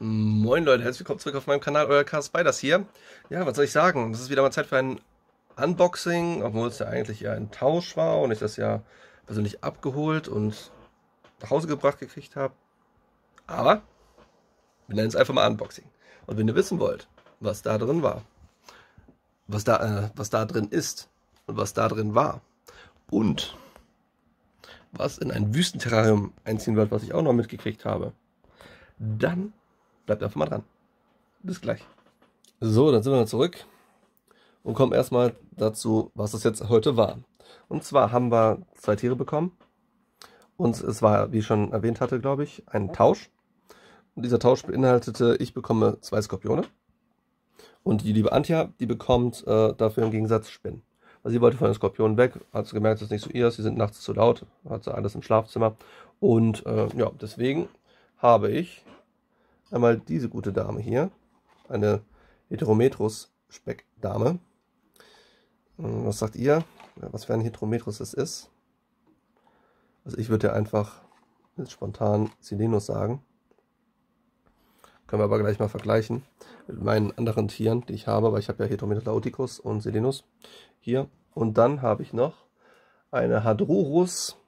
Moin Leute, herzlich willkommen zurück auf meinem Kanal, euer Cars Spiders hier. Ja, was soll ich sagen? Das ist wieder mal Zeit für ein Unboxing, obwohl es ja eigentlich eher ein Tausch war und ich das ja persönlich abgeholt und nach Hause gebracht gekriegt habe. Aber wir nennen es einfach mal Unboxing. Und wenn ihr wissen wollt, was da drin war, was da drin ist und was da drin war und was in ein Wüstenterrarium einziehen wird, was ich auch noch mitgekriegt habe, dann bleibt einfach mal dran. Bis gleich. So, dann sind wir zurück und kommen erstmal dazu, was es jetzt heute war. Und zwar haben wir zwei Tiere bekommen. Und es war, wie ich schon erwähnt hatte, glaube ich, ein Tausch. Und dieser Tausch beinhaltete, ich bekomme zwei Skorpione. Und die liebe Antja, die bekommt dafür im Gegensatz Spinnen. Weil sie wollte von den Skorpionen weg, hat sie gemerkt, dass es nicht so ihr ist, sie sind nachts zu laut, hat sie alles im Schlafzimmer. Und ja, deswegen habe ich einmal diese gute Dame hier, eine Heterometrus-Speckdame. Was sagt ihr? Was für ein Heterometrus es ist? Also ich würde ja einfach jetzt spontan Silenus sagen. Können wir aber gleich mal vergleichen mit meinen anderen Tieren, die ich habe, weil ich habe ja Heterometrus laoticus und Silenus hier. Und dann habe ich noch eine Hadrurus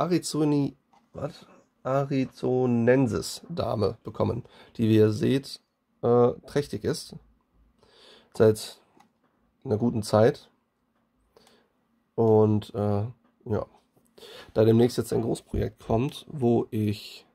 arizonensis Dame bekommen, die, wie ihr seht, trächtig ist. Seit einer guten Zeit. Und ja, da demnächst jetzt ein Großprojekt kommt, wo ich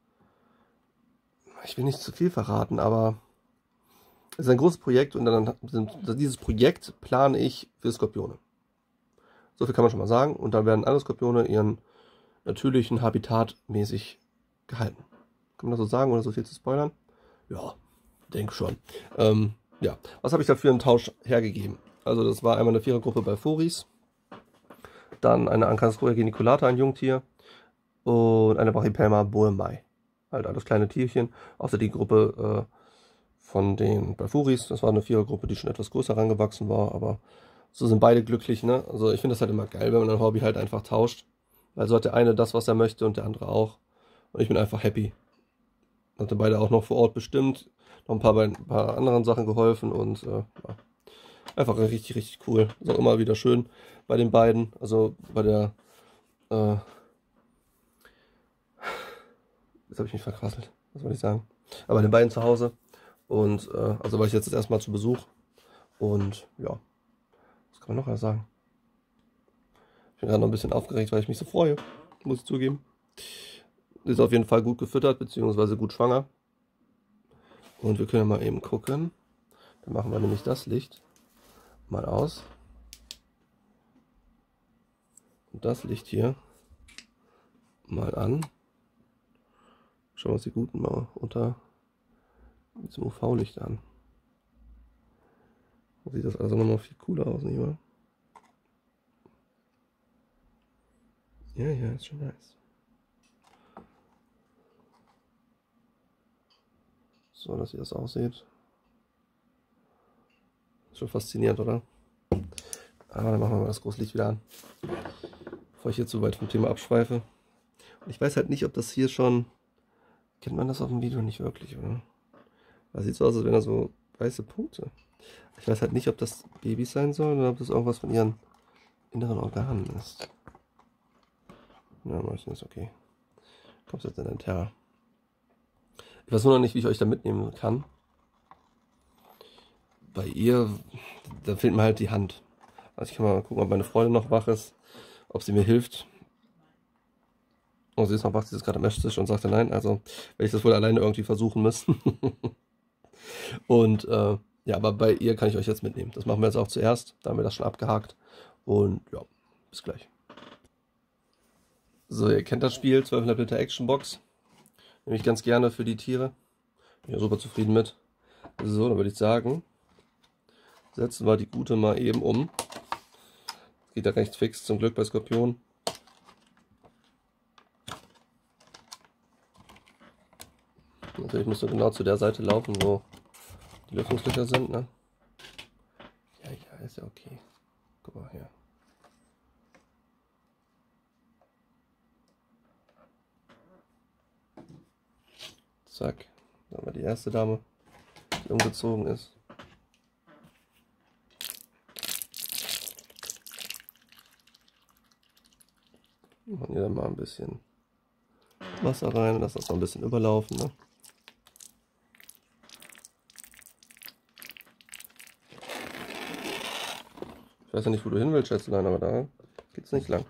will nicht zu viel verraten, aber es ist ein großes Projekt und dieses Projekt plane ich für Skorpione. So viel kann man schon mal sagen. Und dann werden alle Skorpione ihren natürlichen Habitat mäßig gehalten. Kann man das so sagen, ohne so viel zu spoilern? Ja, denke schon. Ja, was habe ich dafür im Tausch hergegeben? Also das war einmal eine Vierergruppe bei Foris, dann eine Ankastroia geniculata, ein Jungtier, und eine Brachypelma boehmei. Halt alles kleine Tierchen, außer die Gruppe von den Balfuris. Das war eine Vierergruppe, die schon etwas größer rangewachsen war, aber so sind beide glücklich, ne? Also ich finde das halt immer geil, wenn man ein Hobby halt einfach tauscht. Weil so hat der eine das, was er möchte und der andere auch. Und ich bin einfach happy. Hatte beide auch noch vor Ort bestimmt, noch bei ein paar anderen Sachen geholfen und ja, einfach richtig, richtig cool. Ist auch immer wieder schön bei den beiden. Also bei der jetzt habe ich mich verquasselt, was soll ich sagen? Aber bei den beiden zu Hause. Und also war ich jetzt erstmal zu Besuch. Und ja, was kann man noch sagen? Ich bin gerade noch ein bisschen aufgeregt, weil ich mich so freue. Muss ich zugeben. Ist auf jeden Fall gut gefüttert, beziehungsweise gut schwanger. Und wir können ja mal eben gucken. Dann machen wir nämlich das Licht mal aus. Und das Licht hier mal an. Schauen wir uns die guten mal unter diesem UV-Licht an. Da sieht das also noch viel cooler aus, nicht wahr? Ja, ja, ist schon nice. So, dass ihr das aussieht. Ist schon faszinierend, oder? Aber dann machen wir mal das große Licht wieder an. Bevor ich jetzt so weit vom Thema abschweife. Und ich weiß halt nicht, ob das hier schon... Kennt man das auf dem Video nicht wirklich, oder? Das sieht so aus, als wären da so weiße Punkte. Ich weiß halt nicht, ob das Babys sein sollen oder ob das irgendwas von ihren inneren Organen ist. Na, meistens ist okay. Kommst jetzt in den Terra. Ich weiß nur noch nicht, wie ich euch da mitnehmen kann. Bei ihr, da fehlt mir halt die Hand. Also ich kann mal gucken, ob meine Freundin noch wach ist, ob sie mir hilft. Oh, sie ist noch wach, sie ist gerade am Esstisch und sagte nein. Also werde ich das wohl alleine irgendwie versuchen müssen. Und ja, aber bei ihr kann ich euch jetzt mitnehmen. Das machen wir jetzt auch zuerst. Da haben wir das schon abgehakt. Und ja, bis gleich. So, ihr kennt das Spiel, 12,5 Liter Actionbox. Nehme ich ganz gerne für die Tiere. Bin ja super zufrieden mit. So, dann würde ich sagen, setzen wir die gute mal eben um. Das geht ja recht fix, zum Glück bei Skorpion. Natürlich musst du genau zu der Seite laufen, wo die Lüftungslöcher sind, ne? Ja, ja, ist ja okay. Guck mal hier. Zack. Dann haben wir die erste Dame, die umgezogen ist. Machen hier dann mal ein bisschen Wasser rein, lassen das mal ein bisschen überlaufen. Ne? Ich weiß ja nicht, wo du hin willst, Schätzelein, aber da geht's nicht lang.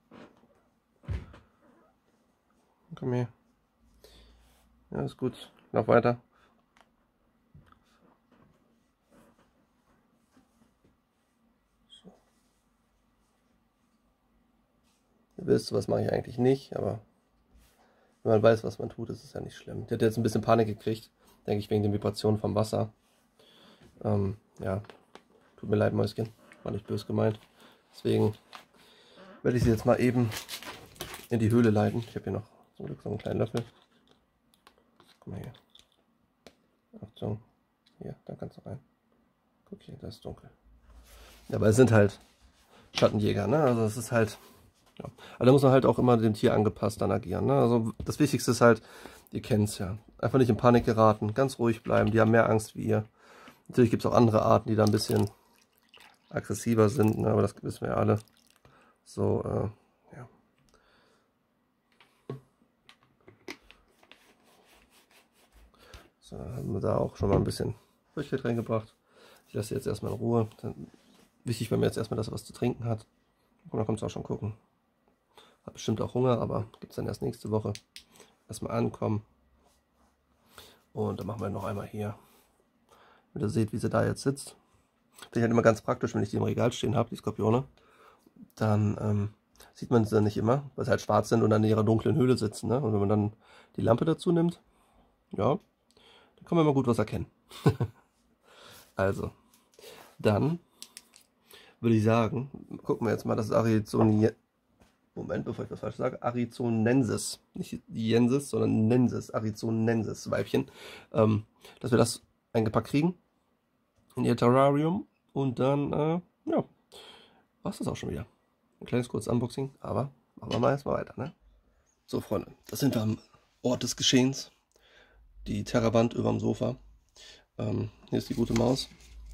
Komm her. Ja, ist gut. Lauf weiter. So. Ihr wisst, was mache ich eigentlich nicht, aber wenn man weiß, was man tut, ist es ja nicht schlimm. Die hat jetzt ein bisschen Panik gekriegt, denke ich, wegen den Vibrationen vom Wasser. Ja, tut mir leid, Mäuschen. War nicht böse gemeint. Deswegen werde ich sie jetzt mal eben in die Höhle leiten. Ich habe hier noch zum Glück so einen kleinen Löffel. Guck mal hier. Achtung. Hier, da kannst du rein. Guck hier, da ist dunkel. Ja, aber es sind halt Schattenjäger, ne? Also es ist halt... Ja. Aber da muss man halt auch immer dem Tier angepasst dann agieren, ne? Also das Wichtigste ist halt, ihr kennt es ja. Einfach nicht in Panik geraten, ganz ruhig bleiben. Die haben mehr Angst wie ihr. Natürlich gibt es auch andere Arten, die da ein bisschen aggressiver sind, ne? Aber das wissen wir ja alle. So, ja. So, haben wir da auch schon mal ein bisschen Feuchtigkeit reingebracht. Ich lasse sie jetzt erstmal in Ruhe. Dann, wichtig bei mir jetzt erstmal, dass er was zu trinken hat. Und dann kommt es auch schon gucken. Hat bestimmt auch Hunger, aber gibt es dann erst nächste Woche. Erstmal ankommen. Und dann machen wir noch einmal hier. Wenn ihr seht, wie sie da jetzt sitzt. Finde ich halt immer ganz praktisch, wenn ich die im Regal stehen habe, die Skorpione. Dann sieht man sie dann nicht immer, weil sie halt schwarz sind und dann in ihrer dunklen Höhle sitzen. Ne? Und wenn man dann die Lampe dazu nimmt, ja, dann kann man immer gut was erkennen. Also, dann würde ich sagen, gucken wir jetzt mal das Moment, bevor ich was falsch sage, Arizonensis, nicht Jensis, sondern Nensis, Arizonensis Weibchen, dass wir das eingepackt kriegen in ihr Terrarium und dann, ja, war es das auch schon wieder. Ein kleines kurzes Unboxing, aber machen wir mal erstmal weiter, ne? So, Freunde, das sind wir am Ort des Geschehens. Die Terrawand über dem Sofa. Hier ist die gute Maus.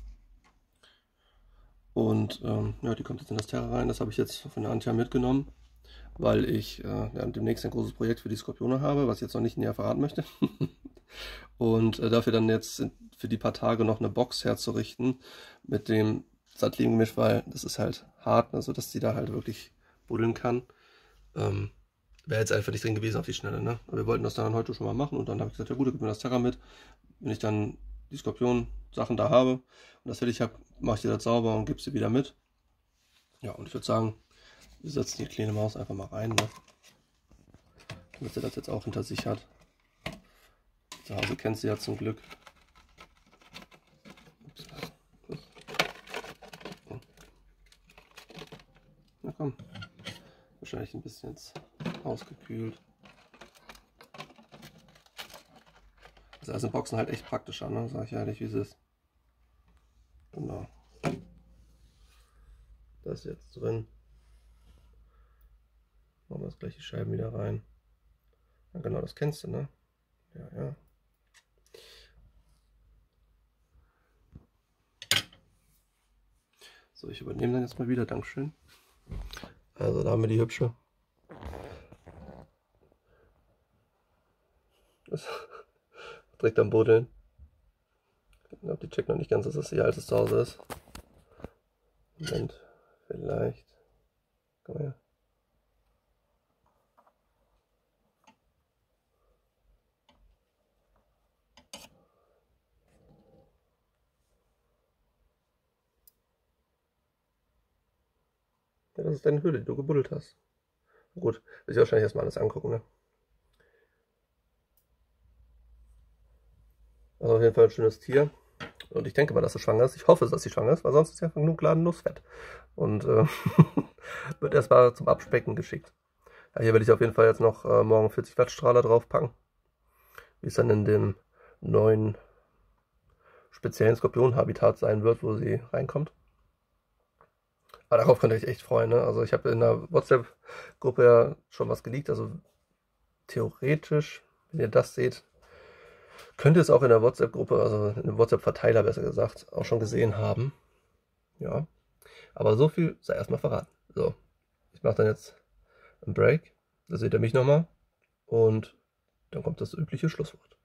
Und ja, die kommt jetzt in das Terra rein. Das habe ich jetzt von der Antja mitgenommen, weil ich ja, demnächst ein großes Projekt für die Skorpione habe, was ich jetzt noch nicht näher verraten möchte. Und dafür dann jetzt für die paar Tage noch eine Box herzurichten mit dem Sattelgemisch, weil das ist halt hart, also dass sie da halt wirklich buddeln kann. Wäre jetzt einfach nicht drin gewesen auf die Schnelle, ne? Aber wir wollten das dann heute schon mal machen und dann habe ich gesagt, ja gut, gib mir das Terra mit. Wenn ich dann die Skorpion-Sachen da habe und das fertig habe, mache ich dir das sauber und gebe sie wieder mit. Ja, und ich würde sagen, wir setzen die kleine Maus einfach mal rein, ne? Damit sie das jetzt auch hinter sich hat. Zu Hause kennt sie ja zum Glück. Na komm. Wahrscheinlich ein bisschen jetzt ausgekühlt. Das ist in Boxen halt echt praktischer, ne? Sag ich ehrlich, wie es ist. Genau. Das ist jetzt drin. Machen wir jetzt gleich die Scheiben wieder rein. Ja, genau, das kennst du, ne? Ja, ja. So, ich übernehme dann jetzt mal wieder, Dankeschön. Also da haben wir die hübsche. Das direkt am Buddeln. Ich glaube, die checkt noch nicht ganz, dass das ihr altes Zuhause ist. Moment, vielleicht. Komm her. Ja, das ist deine Höhle, die du gebuddelt hast. Gut, will ich wahrscheinlich erstmal alles angucken, ne? Also auf jeden Fall ein schönes Tier. Und ich denke mal, dass sie schwanger ist. Ich hoffe, dass sie schwanger ist, weil sonst ist ja genug Ladennussfett. Und wird erstmal zum Abspecken geschickt. Ja, hier werde ich auf jeden Fall jetzt noch morgen 40 Watt Strahler draufpacken. Wie es dann in dem neuen speziellen Skorpion-Habitat sein wird, wo sie reinkommt. Aber darauf könnt ihr euch echt freuen, ne? Also ich habe in der WhatsApp-Gruppe ja schon was geleakt. Also theoretisch, wenn ihr das seht, Könnt ihr es auch in der WhatsApp-Gruppe, also in dem WhatsApp-Verteiler besser gesagt, auch schon gesehen haben. Ja, aber so viel sei erstmal verraten. So, ich mache dann jetzt einen Break, da seht ihr mich nochmal und dann kommt das übliche Schlusswort.